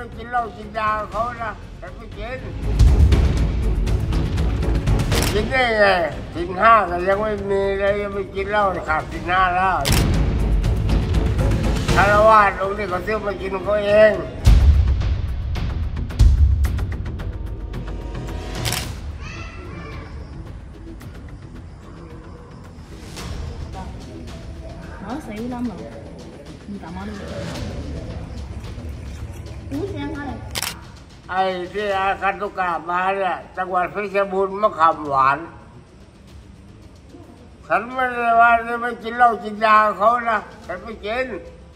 ไม่กินเหล้ากินยาเขานะฉันไม่กินได้ไงศีลห้าก็ยังไม่มีเลยยังไม่กินเหล้าขาดศีลห้าแล้วคารวะองค์นี้เขาซื้อมากินเขาเอง Nói xỉu lắm rồi. Mình tạm ở đây. Uống xe ăn thôi. ไอ้ที่อาคันตุกะมาเนี่ยจังหวัดเพชรบูรณ์มะขามหวานฉันไม่ได้ว่าจะไม่กินเหล้ากินยาเขานะฉันไม่กิน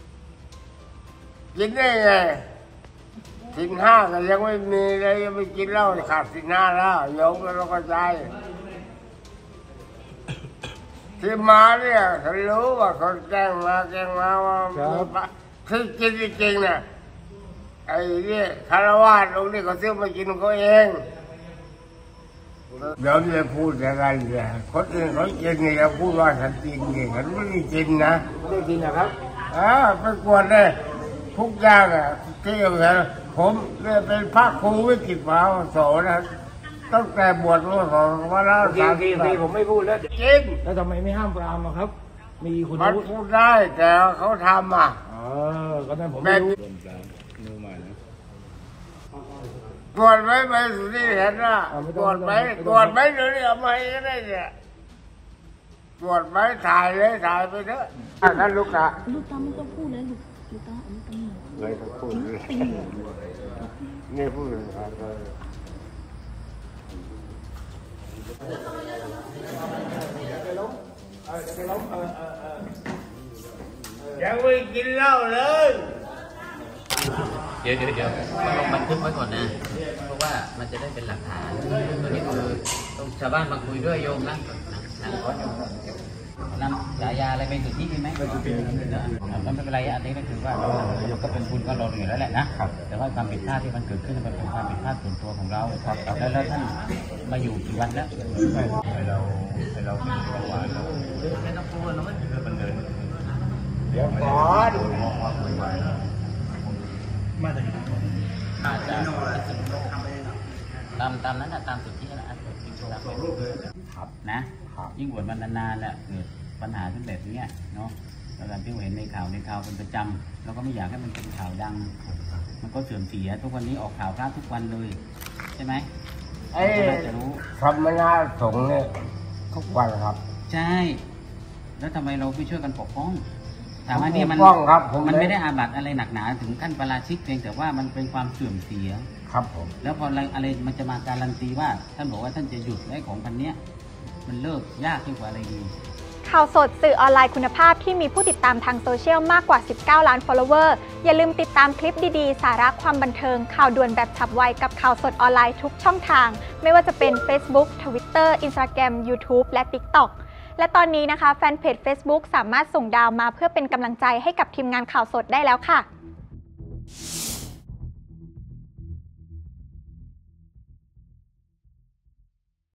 ได้ไงศีลห้าก็ยังไม่มีเลยยังไม่กินเหล้าขาดศีลห้าแล้วโยมก็ต้องเข้าใจที่มาเนี่ยฉันรู้ว่าเขาแกล้งมาว่าคือกินจริงๆเนี่ยไอ้นี่คารวะองค์นี้เขาซื้อมากินเขาเองเดี๋ยวจะพูดยังไงเนี่ยคนอื่นเขากินเนี่ยพูดว่าฉันกินเนี่ยฉันไม่ได้กินนะไม่กินนะครับไปกวดเลยทุกอย่างอ่ะที่อย่างนั้นผมเนี่ยเป็นพระครูวิจิตรมหาโสนะตั้งแต่บวชมา2,530 ปีผมไม่พูดแล้วกินแล้วทำไมไม่ห้ามปรามครับมีคุณมันพูดได้แต่เขาทำก็นั้นผมไม่รู้ตรวจไหมไปสุดที่เห็นนะตรวจไหมเดี๋ยวนี้เอามาให้ก็ได้เนี่ยตรวจไหมถ่ายเลยถ่ายไปเถอะท่านลูกตาไม่ต้องพูดเลยลูกตาเลยต้องพูดเลยนี่พูดเลยครับยังไม่กินเหล้าเลยเดี๋ยวต้องลงบันทึกไว้ก่อนนะเพราะว่ามันจะได้เป็นหลักฐานตัวนี้คือต้องชาวบ้านมาคุยด้วยโยมนะขอโยมนำฉายาอะไรไปสุดที่ไหมไม่เป็นไรอันนี้ก็คือว่าเราก็เป็นบุญก็เราอยู่แล้วแหละนะแต่ว่าความผิดพลาดที่มันเกิดขึ้นมันเป็นความผิดพลาดส่วนตัวของเราแล้วท่านมาอยู่กี่วันแล้วให้เราเป็นเบาหวานเราไม่ต้องกลัวเราไม่ถือมันเลยเดี๋ยวก่อนมาจากตามนั้นตามสุดที่นะครับนะยิ่งบวชมานานๆแล้วเกิดปัญหาขึ้นแบบนี้เนาะแล้วการที่เห็นในข่าวเป็นประจำเราก็ไม่อยากให้มันเป็นข่าวดังมันก็เสื่อมเสียทุกวันนี้ออกข่าวพระทุกวันเลยใช่ไหมจะรู้ธรรมนาสงฆ์เนี่ยทุกวันครับใช่แล้วทำไมเราไม่ช่วยกันปกป้องถามว่านี่มันไม่ได้อาบัติอะไรหนักหนาถึงขั้นปาราชิกเพียงแต่ว่ามันเป็นความเสื่อมเสียครับผมแล้วพออะไรมันจะมาการันตีว่าท่านบอกว่าท่านจะหยุดไอ้ของพันนี้มันเลิกยากยิ่งกว่าอะไรดีข่าวสดสื่อออนไลน์คุณภาพที่มีผู้ติดตามทางโซเชียลมากกว่า19 ล้าน follower อย่าลืมติดตามคลิปดีๆสาระความบันเทิงข่าวด่วนแบบฉับไวกับข่าวสดออนไลน์ทุกช่องทางไม่ว่าจะเป็น Facebook Twitter Instagram YouTube และ TikTok และตอนนี้นะคะแฟนเพจ Facebook สามารถส่งดาวมาเพื่อเป็นกำลังใจให้กับทีมงานข่าวสดได้แล้วค่ะ